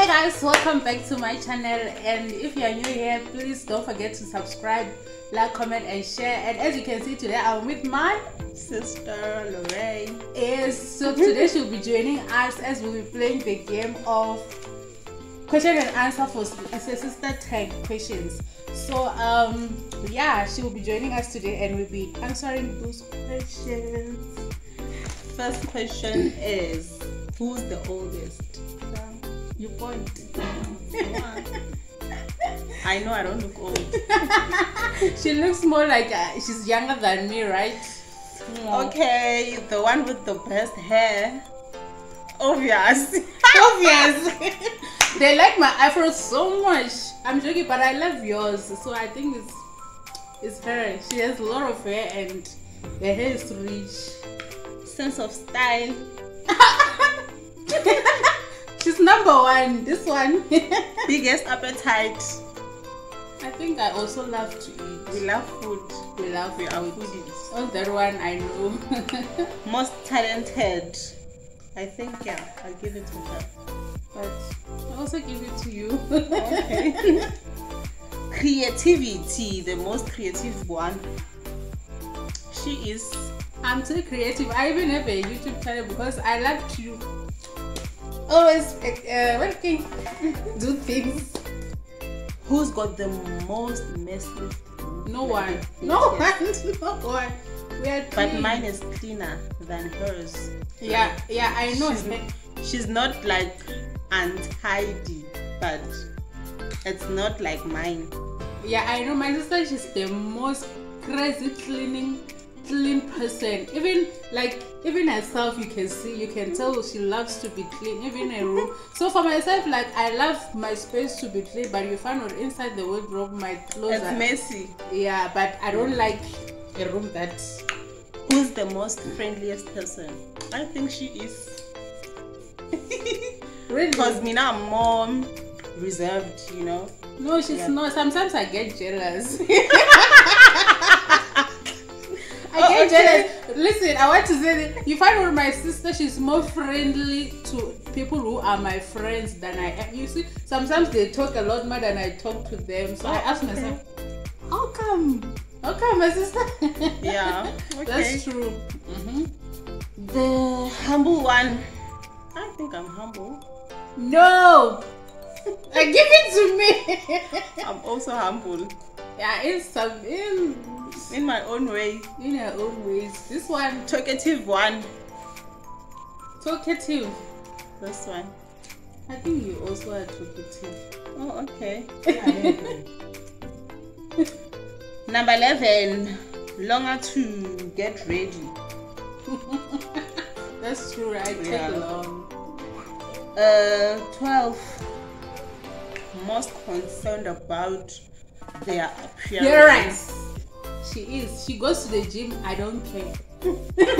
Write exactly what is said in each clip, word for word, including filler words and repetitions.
guys, welcome back to my channel, and if you are new here, please don't forget to subscribe, like, comment and share. And as you can see, today I'm with my sister Lorraine. Yes, so today she'll be joining us as we'll be playing the game of question and answer for sister tag questions. So um yeah, she will be joining us today and we'll be answering those questions. First question is, who's the oldest? You point. I know I don't look old. She looks more like uh, she's younger than me, right? Okay, the one with the best hair. Obvious. Obvious. They like my afro so much. I'm joking, but I love yours. So I think it's it's her. She has a lot of hair and the hair is rich. Sense of style. She's number one. This one. Biggest appetite. I think I also love to eat. We love food. We love we food. are foodies. Oh, that one I know. Most talented. I think yeah, I'll give it to her. But I'll also give it to you. Okay. Creativity, the most creative one. She is. I'm too creative. I even have a YouTube channel because I love to always uh, working, do things. Who's got the most messy? No one. No one. No one. We are clean. But mine is cleaner than hers. Yeah, yeah, I know. She's, she's not like untidy, but it's not like mine. Yeah, I know. My sister, she's the most crazy cleaning, clean person. Even like, even herself, you can see, you can tell she loves to be clean. Even a room. So for myself, like I love my space to be clean, but you find out inside the wardrobe, my clothes it's are messy. Yeah, but I don't like a room that. Who's the most friendliest person? I think she is. Really? Because me now I'm more reserved, you know. No, she's yeah. not. Sometimes I get jealous. I oh, get okay. jealous. Listen, I want to say that you find out my sister, she's more friendly to people who are my friends than I am. You see, sometimes they talk a lot more than I talk to them. So oh, I ask okay. myself, how come? How come, my sister? Yeah, okay. That's true. Mm-hmm. The humble one. I think I'm humble. No! I give it to me. I'm also humble. Yeah, in some in in my own way. In her own ways. This one. Talkative one. Talkative. This one. I think you also are talkative. Oh, okay. Number eleven. Longer to get ready. That's true, I take yeah. long. Uh, twelve. Most concerned about their appearance. You're right. She is. She goes to the gym. I don't care.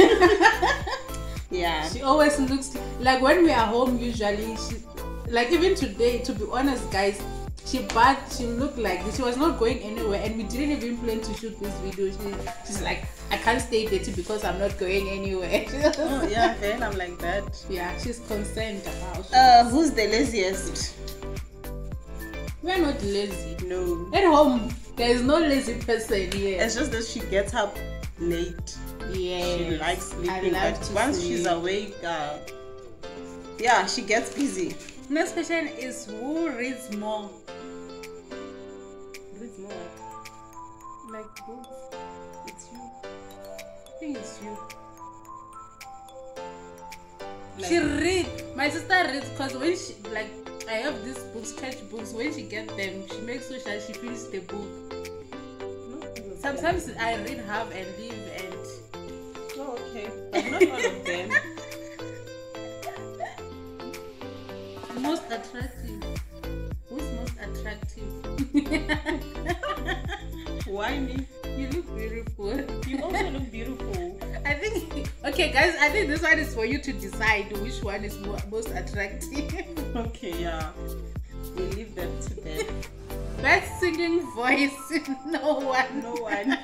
Yeah. She always looks like when we are home. Usually, she like even today. To be honest, guys, she but she looked like this. She was not going anywhere, and we didn't even plan to shoot this video. She, she's like, I can't stay dirty because I'm not going anywhere. Oh yeah, then I'm like that. Yeah, she's concerned about. Uh, who's the laziest? We're not lazy. No. At home, there is no lazy person here. It's just that she gets up late. Yeah. She likes sleeping, I love but to once sleep. she's awake, uh, yeah, she gets busy. Next question is, who reads more? Reads more. Like books. It's you. I think it's you. Like, she reads. My sister reads because when she like I have these books, sketch books. When she gets them, she makes sure that she finishes the book. No, sometimes I read half and leave and. Oh, okay. But not all of them. Most attractive. Who's most attractive? Why me? You look beautiful. You also look beautiful. I think, okay guys, I think this one is for you to decide which one is more, most attractive. Okay, yeah. We leave them to them. Best singing voice, no one. No one.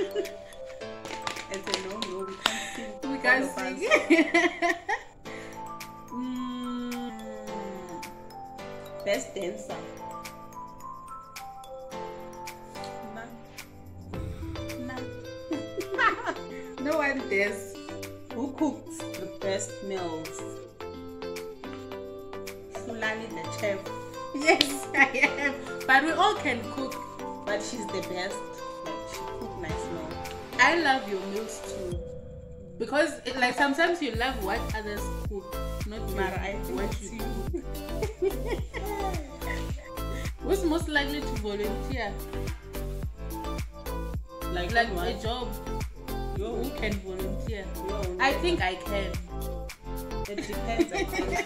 It's a no, no, we can't sing. We can't sing. Best dancer. No one dares. Who cooks the best meals? Fulani the chef. Yes, I am. But we all can cook. But she's the best. Like, she cook nice meals. I love your meals too. Because it, like sometimes you love what others cook, not Mara, I think what you cook. Who's most likely to volunteer? Like, Like what? a job. Yo. Who can volunteer? Yo. I think I can. It depends. I think.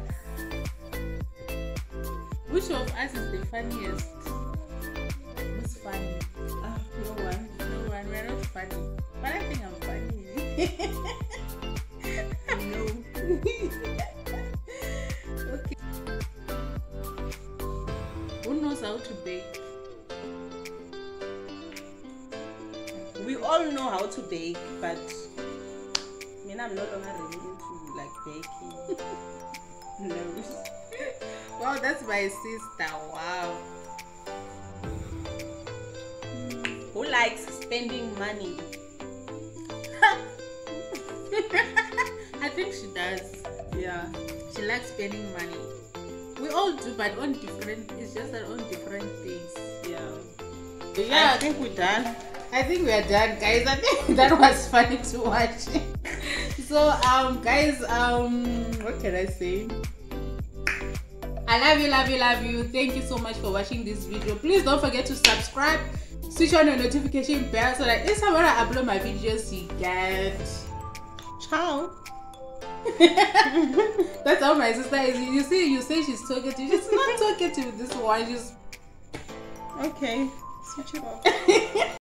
Which of us is the funniest? Who's funny? Ah, no one. No one. We're not funny. But I think I'm funny. No. Okay. Who knows how to bake? We all know how to bake, but I mean, I'm no longer really into like baking. No. Wow, that's my sister. Wow. Who likes spending money? I think she does. Yeah. She likes spending money. We all do, but on different. It's just that on different things. Yeah. Yeah. I think we're done. I think we are done, guys. I think that was funny to watch. So, um, guys, um, what can I say? I love you, love you, love you. Thank you so much for watching this video. Please don't forget to subscribe, switch on the notification bell so that each time when I upload my videos, you get. Ciao. That's how my sister is. You see, you say she's talkative. She's not talkative. This one, she's Okay. Switch it off.